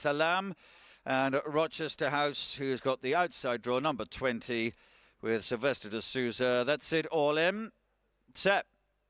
Salam, and Rochester House, who's got the outside draw, number 20, with Sylvester de Souza. That's it, all in. Set.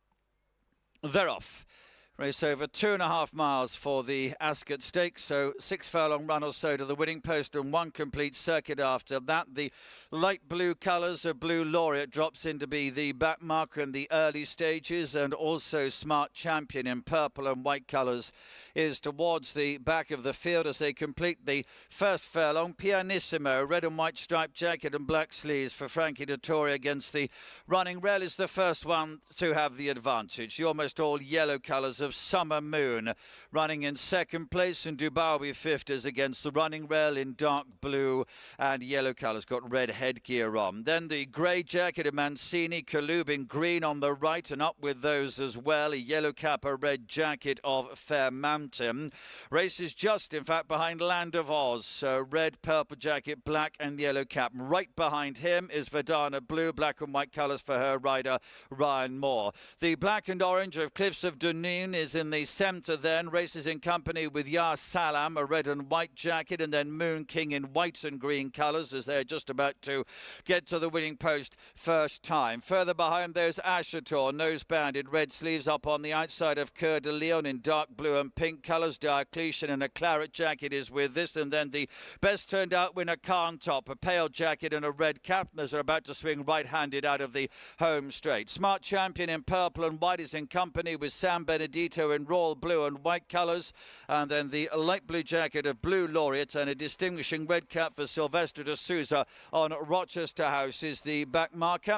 They're off. Race over 2.5 miles for the Ascot Stakes, so 6 furlong run or so to the winning post and 1 complete circuit after that. The light blue colours of Blue Laureate drops in to be the back marker in the early stages, and also Smart Champion in purple and white colours is towards the back of the field as they complete the first furlong. Pianissimo, red and white striped jacket and black sleeves for Frankie Dettori against the Running Rail, is the first one to have the advantage. The almost all yellow colours of Summer Moon running in second place, and Dubawi fifth is against the Running Rail in dark blue and yellow colours, got red headgear on. Then the grey jacket of Mancini, Kalub in green on the right, and up with those as well, a yellow cap, a red jacket of Fair Mountain. Races just in fact behind Land of Oz, red, purple jacket, black and yellow cap. Right behind him is Verdana Blue, black and white colours for her rider Ryan Moore. The black and orange of Cliffs of Dunoon is in the centre then, races in company with Ya Salam, a red and white jacket, and then Moon King in white and green colours as they're just about to get to the winning post first time. Further behind there's Ashator, nose-banded, red sleeves up on the outside of Coeur de Lion in dark blue and pink colours. Diocletian in a claret jacket is with this, and then the best turned out winner Khan Top, a pale jacket and a red cap as they're about to swing right-handed out of the home straight. Smart Champion in purple and white is in company with San Benedito in royal blue and white colours, and then the light blue jacket of Blue Laureate and a distinguishing red cap for Sylvester de Souza on Rochester House is the back marker,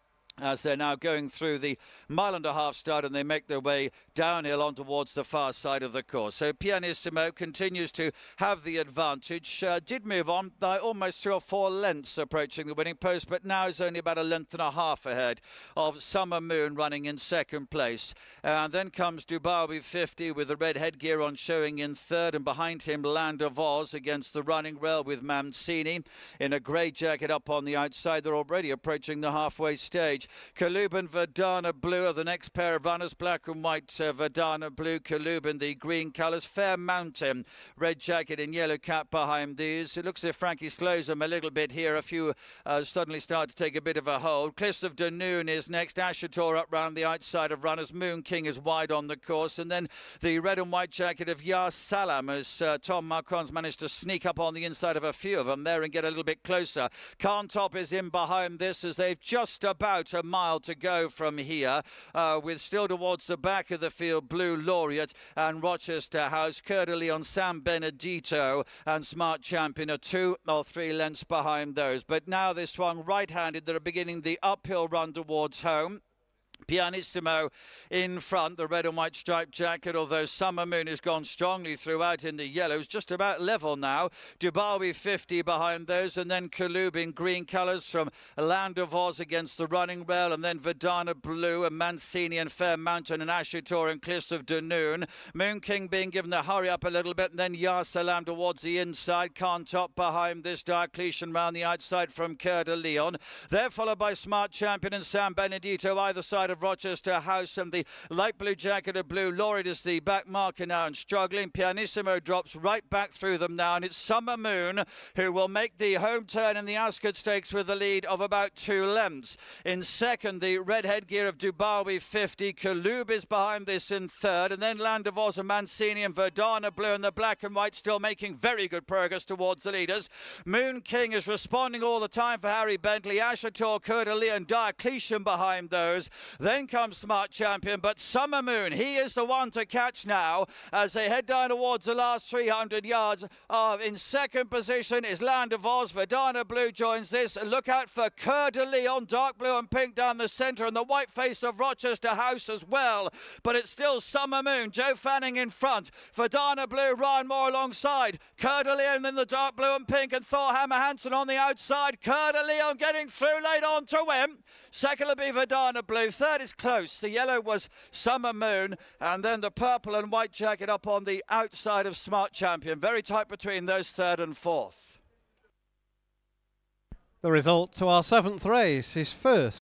as they're now going through the 1.5 mile start and they make their way downhill on towards the far side of the course. So Pianissimo continues to have the advantage. Did move on by almost 3 or 4 lengths approaching the winning post, but now is only about 1.5 lengths ahead of Summer Moon running in second place. And then comes Dubawi 50 with the red headgear on showing in third, and behind him Land of Oz against the Running Rail with Mancini in a grey jacket up on the outside. They're already approaching the halfway stage. Kalub and Verdana Blue are the next pair of runners, black and white Verdana Blue, Kalub in the green colours. Fair Mountain, red jacket and yellow cap behind these. It looks as if Frankie slows them a little bit here. A few suddenly start to take a bit of a hold. Cliffs of Dunoon is next. Ashator up round the outside of runners. Moon King is wide on the course. And then the red and white jacket of Ya Salam as Tom Marcon's managed to sneak up on the inside of a few of them there and get a little bit closer. Khan Top is in behind this as they've just about 1 mile to go from here, with still towards the back of the field Blue Laureate and Rochester House. Coeur de Lion, San Benedito and Smart Champion are 2 or 3 lengths behind those. But now they swung right-handed. They're beginning the uphill run towards home. Pianissimo in front, the red and white striped jacket, although Summer Moon has gone strongly throughout in the yellows, just about level now. Dubawi 50 behind those, and then Kalub in green colours from Land of Oz against the Running Rail, and then Verdana Blue and Mancini and Fair Mountain and Ashator and Cliffs of Dunoon. Moon King being given the hurry up a little bit, and then Ya Salam towards the inside. Khan Top behind this, Diocletian round the outside from Coeur de Lion. They're followed by Smart Champion and San Benedito either side of Rochester House, and the light blue jacket of Blue Laureate is the back marker now and struggling. Pianissimo drops right back through them now, and it's Summer Moon who will make the home turn in the Ascot Stakes with a lead of about 2 lengths. In second, the red headgear of Dubawi 50. Kalub is behind this in third, and then Land of Oz and Mancini and Verdana Blue and the black and white still making very good progress towards the leaders. Moon King is responding all the time for Harry Bentley. Ashator, Coeur de Lion, Diocletian behind those. Then comes Smart Champion, but Summer Moon, he is the one to catch now as they head down towards the last 300 yards. In second position is Land of Oz. Verdana Blue joins this. Look out for Coeur de Lion, dark blue and pink down the centre, and the white face of Rochester House as well. But it's still Summer Moon. Joe Fanning in front. Verdana Blue, Ryan Moore alongside. Coeur de Lion in the dark blue and pink, and Thor Hammer Hansen on the outside. Coeur de Lion getting through late on to win. Second will be Verdana Blue. Third is close. The yellow was Summer Moon, and then the purple and white jacket up on the outside of Smart Champion. Very tight between those third and fourth. The result to our 7th race is first.